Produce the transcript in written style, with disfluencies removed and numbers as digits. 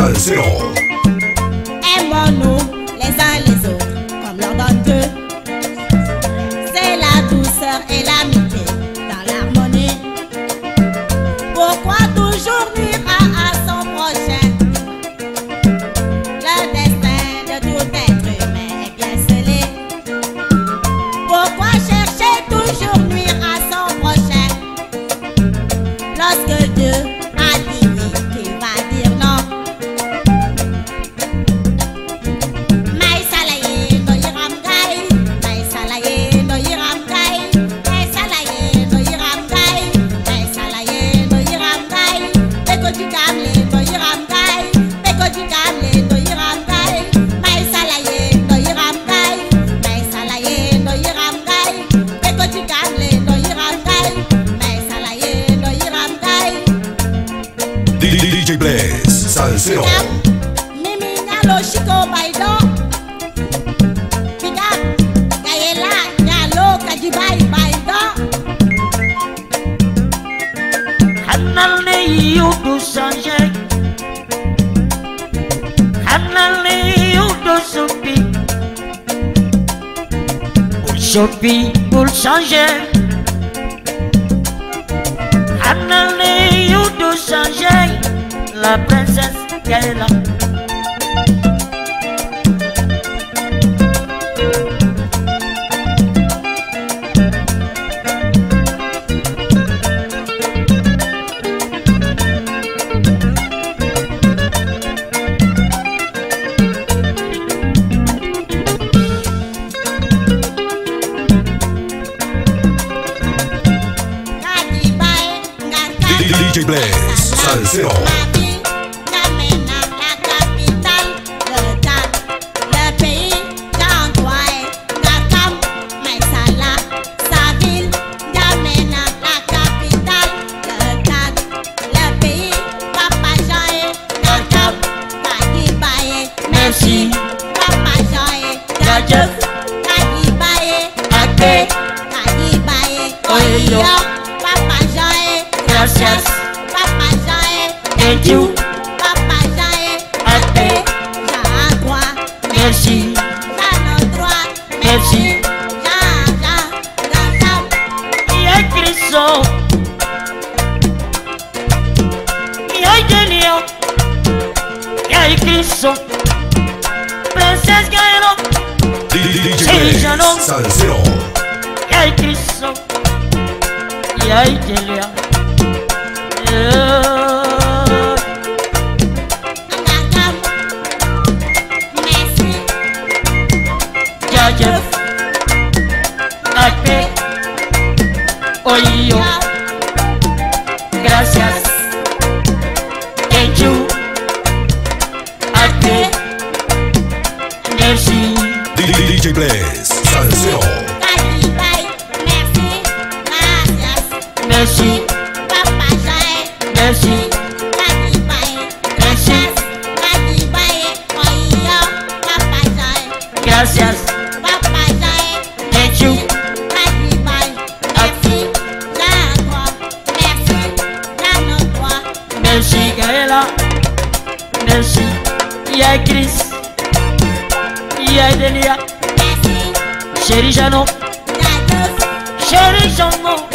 Salsero. Aimons-nous les uns les autres comme l'on donne Dieu. C'est la douceur et l'amitié dans l'harmonie. Pourquoi toujours nuire à son prochain? Le destin de tout être humain est bien scellé. Pourquoi chercher toujours nuire à son prochain? Lorsque Dieu a dit oui, qui va dire non? DJ Blaze, Salsero. Mimi Nalo Chico Baido. Piga, Gaëla, Nalo Kajibai Baido. Hanale yudu changer. Hanale yudu soupi. Pour chopi, pour changer. Hanale yudu changer. La princesse Gaëla. DJ Blaze, Salsero. Merci, Papa Jean Gadjef, Kadibaye, Ake, Kadibaye, Oyo, Papa Jean gracias, Papa Jean thank you, Papa Jean Ake, Jean droit, merci, Jean droit, merci. Y'a Crisson, y'a Delia, y'a Crisson, Princesse Gaëla, DJ Blaze, Salsero. y'a Crisson, y'a Delia. Gadjef, Ake, Oyo, gracias, thank you, Ake, merci, DJ Blaze, Salsero. merci, Papa Jean merci, merci, gracias, thank you, merci Gaëla, merci, y'a Chris, y'a Delia, chéri Jeannot, chéri Jeannot.